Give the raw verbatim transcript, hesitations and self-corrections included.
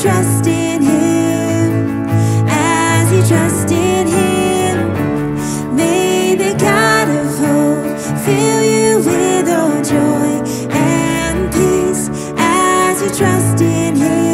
trust in Him, as you trust in Him. May the God of hope fill you with all joy and peace as you trust in Him.